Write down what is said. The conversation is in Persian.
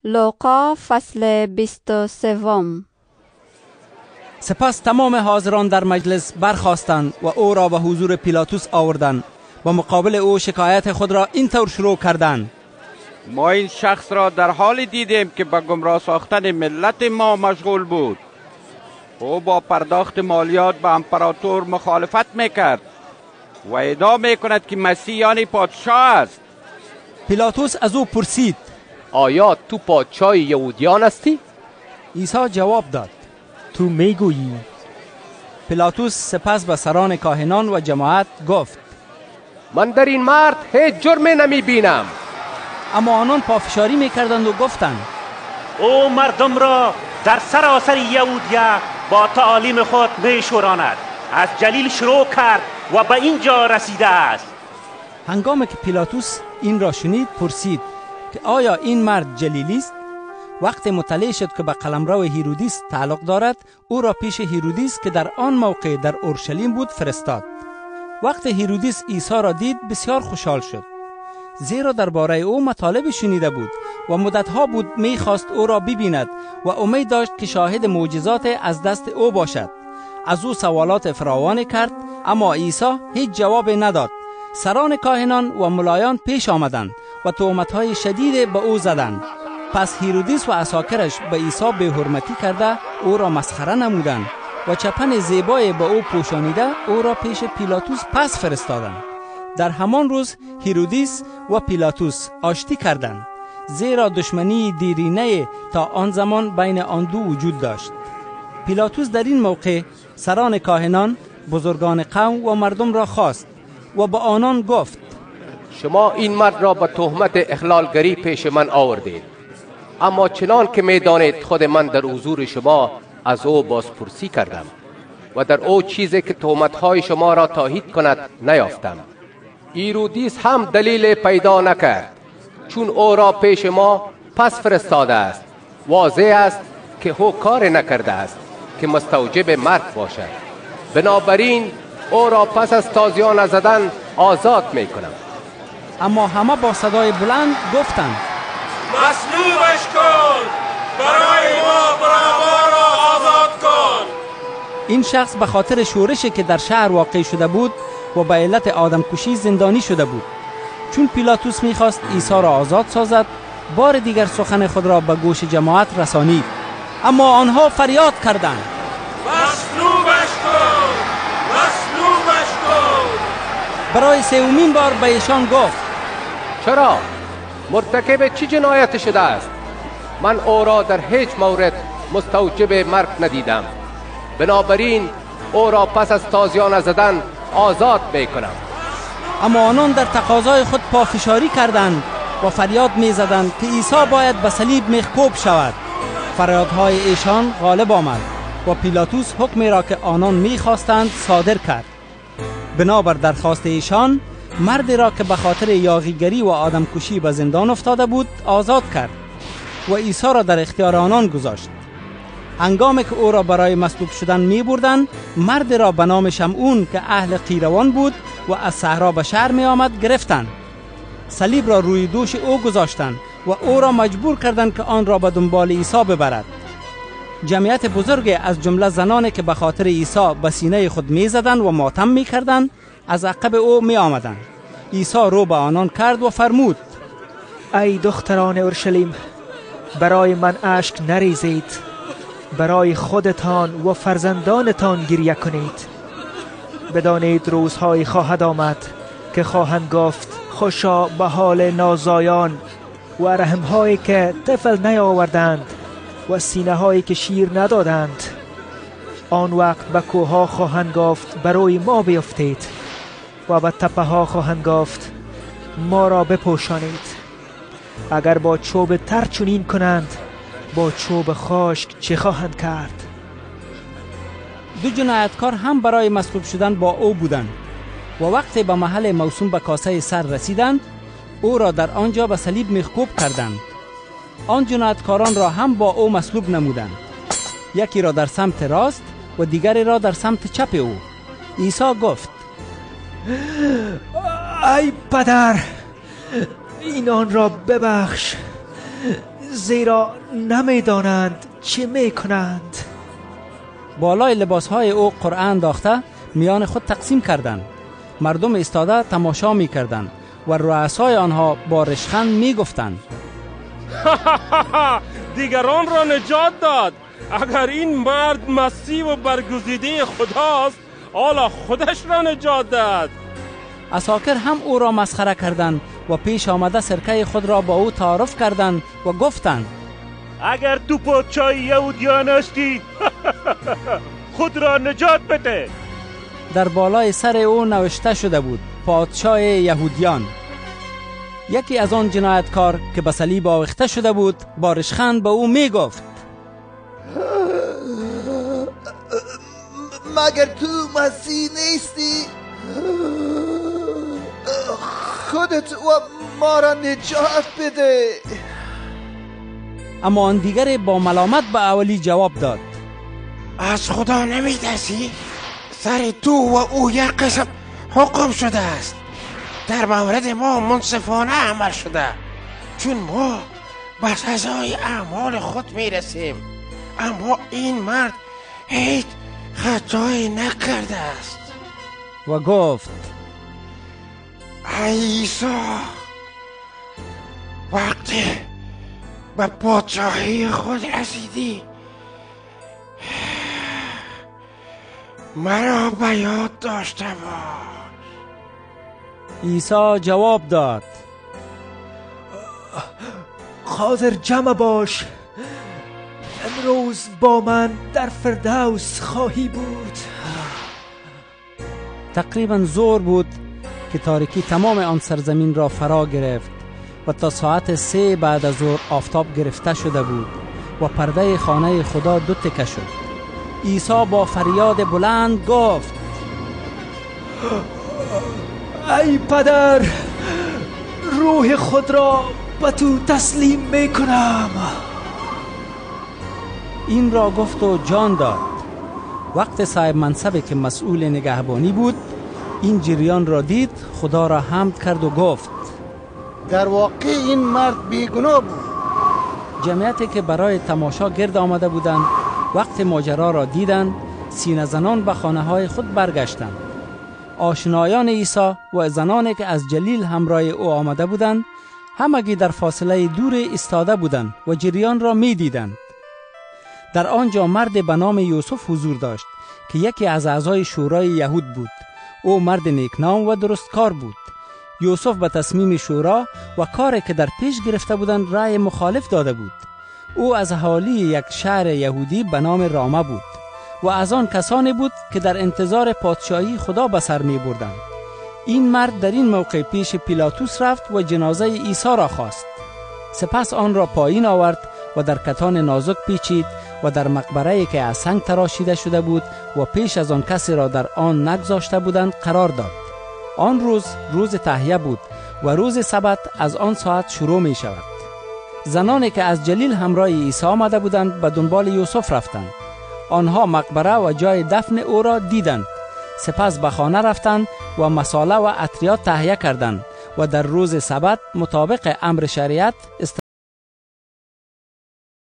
لوقا فصل 23. سپس تمام حاضران در مجلس برخاستند و او را به حضور پیلاطوس آوردند و مقابل او شکایت خود را اینطور شروع کردند: ما این شخص را در حالی دیدیم که به گمراه ساختن ملت ما مشغول بود. او با پرداخت مالیات به امپراتور مخالفت میکرد و ادعا میکند که مسیح یعنی پادشاه است. پیلاطوس از او پرسید: آیا تو پادشاه یهودیان هستی؟ عیسی جواب داد: تو میگویی. پیلاطوس سپس به سران کاهنان و جماعت گفت: من در این مرد هیچ جرمی نمی بینم. اما آنان پافشاری میکردند و گفتند: او مردم را در سراسر یهودیه با تعالیم خود میشوراند. از جلیل شروع کرد و به اینجا رسیده است. هنگامی که پیلاطوس این را شنید پرسید که آیا این مرد جلیلی است؟ وقت مطلع شد که به قلمرو هیرودیس تعلق دارد، او را پیش هیرودیس که در آن موقع در اورشلیم بود فرستاد. وقت هیرودیس عیسی را دید بسیار خوشحال شد، زیرا درباره او مطالب شنیده بود و مدتها بود میخواست او را ببیند و امید داشت که شاهد معجزات از دست او باشد. از او سوالات فراوانی کرد، اما عیسی هیچ جواب نداد. سران کاهنان و ملایان پیش آمدند و تهمت‌های شدید به او زدند. پس هیرودیس و عساکرش به عیسی بی‌حرمتی کرده او را مسخره نمودند و چپن زیبای به او پوشانیده او را پیش پیلاطوس پس فرستادند. در همان روز هیرودیس و پیلاطوس آشتی کردند، زیرا دشمنی دیرینه تا آن زمان بین آن دو وجود داشت. پیلاطوس در این موقع سران کاهنان، بزرگان قوم و مردم را خواست و به آنان گفت: شما این مرد را به تهمت اخلالگری پیش من آوردید، اما چنان که میدانید خود من در حضور شما از او بازپرسی کردم و در او چیزی که تهمت‌های شما را تایید کند نیافتم. هیرودیس هم دلیل پیدا نکرد، چون او را پیش ما پس فرستاده است. واضح است که او کار نکرده است که مستوجب مرگ باشد. بنابراین او را پس از تازیان زدن آزاد میکنم. اما همه با صدای بلند گفتند: مصلوبش کن، برای ما برابر را آزاد کن. این شخص به خاطر شورشی که در شهر واقع شده بود و به علت آدم کشی زندانی شده بود. چون پیلاطوس میخواست عیسی را آزاد سازد، بار دیگر سخن خود را به گوش جماعت رسانید، اما آنها فریاد کردند: مصلوبش کن، مصلوبش کن. برای سومین بار به ایشان گفت: چرا؟ مرتکب چه جنایت شده است؟ من او را در هیچ مورد مستوجب مرگ ندیدم. بنابراین او را پس از تازیان زدن آزاد میکنم. اما آنان در تقاضای خود پافشاری کردند و فریاد میزدند که عیسی باید به صلیب مخکوب شود. فریادهای ایشان غالب آمد و پیلاطوس حکمی را که آنان میخواستند صادر کرد. بنابر درخواست ایشان، مردی را که به خاطر یاغیگری و آدمکشی به زندان افتاده بود آزاد کرد و عیسی را در اختیار آنان گذاشت. هنگامی که او را برای مصلوب شدن می بردند، مرد را به نام شمعون که اهل قیروان بود و از صحرا به شهر می آمد گرفتند. صلیب را روی دوش او گذاشتند و او را مجبور کردند که آن را به دنبال عیسی ببرد. جمعیت بزرگ از جمله زنانی که به خاطر عیسی به سینه خود می زدند و ماتم می کردند از عقب او می آمدند. عیسی رو به آنان کرد و فرمود: ای دختران اورشلیم، برای من اشک نریزید، برای خودتان و فرزندانتان گریه کنید. بدانید روزهایی خواهد آمد که خواهند گفت: خوشا به حال نازایان و رحمهایی که طفل نیاوردند و سینه هایی که شیر ندادند. آن وقت به کوها خواهند گفت: بروی ما بیفتید، و به تپه ها خواهند گفت: ما را بپوشانید. اگر با چوب تر چنین کنند، با چوب خشک چه خواهند کرد؟ دو جنایتکار هم برای مصلوب شدن با او بودند و وقتی به محل موسوم به کاسه سر رسیدند، او را در آنجا به صلیب مخکوب کردند. آن جنایتکاران را هم با او مصلوب نمودند، یکی را در سمت راست و دیگری را در سمت چپ او. عیسی گفت: ای پدر، اینان را ببخش، زیرا نمیدانند چه میکنند. بالای لباسهای او قرآن داخته میان خود تقسیم کردند. مردم ایستاده تماشا میکردند و رؤسای آنها با ریشخند میگفتند دیگران را نجات داد. اگر این مرد مسیح و برگزیده خداست، حالا خودش را نجات داد. عساکر هم او را مسخره کردند و پیش آمده سرکه خود را با او تعارف کردند و گفتند اگر تو پادشاه یهودیان هستی خود را نجات بده. در بالای سر او نوشته شده بود پادشاه یهودیان. یکی از آن جنایتکار که به صلیب آویخته شده بود با ریشخند به او می گفت مگر تو مسیح نیستی؟ خودت و ما را نجات بده. اما آن دیگر با ملامت به اولی جواب داد از خدا نمی‌ترسی؟ سر تو و او یک قسم حکم شده است. در مورد ما منصفانه عمل شده، چون ما به سزای اعمال خود میرسیم. اما این مرد هیچ خطایی نکرده است. و گفت عیسی وقتی به پادشاهی خود رسیدی مرا به یاد داشته باش. عیسی جواب داد حاضر جمع باش، امروز با من در فردوس خواهی بود. تقریبا ظهر بود که تاریکی تمام آن سرزمین را فرا گرفت و تا ساعت 3 بعد از ظهر آفتاب گرفته شده بود و پرده خانه خدا دو تکه شد. عیسی با فریاد بلند گفت ای پدر، روح خود را به تو تسلیم میکنم. این را گفت و جان داد. وقت صاحب منصبی که مسئول نگهبانی بود این جریان را دید، خدا را حمد کرد و گفت در واقع این مرد بیگناه بود. جمعیتی که برای تماشا گرد آمده بودند وقت ماجرا را دیدند، سینه زنان به خانه های خود برگشتند. آشنایان عیسی و زنانی که از جلیل همراه او آمده بودند همگی در فاصله دور ایستاده بودند و جریان را می دیدند. در آنجا مرد به نام یوسف حضور داشت که یکی از اعضای شورای یهود بود. او مرد نیکنام و درستکار بود. یوسف به تصمیم شورا و کاری که در پیش گرفته بودند رأی مخالف داده بود. او از اهالی یک شهر یهودی به نام رامه بود و از آن کسانی بود که در انتظار پادشاهی خدا به سر می بردند. این مرد در این موقع پیش پیلاطوس رفت و جنازه عیسی را خواست. سپس آن را پایین آورد و در کتان نازک پیچید و در مقبره‌ای که از سنگ تراشیده شده بود و پیش از آن کسی را در آن نگذاشته بودند قرار داد. آن روز تهیه بود و روز سبت از آن ساعت شروع می شود. زنانی که از جلیل همراه عیسی آمده بودند به دنبال یوسف رفتند. آنها مقبره و جای دفن او را دیدند. سپس به خانه رفتند و مصاله و عطریات تهیه کردند و در روز سبت مطابق امر شریعت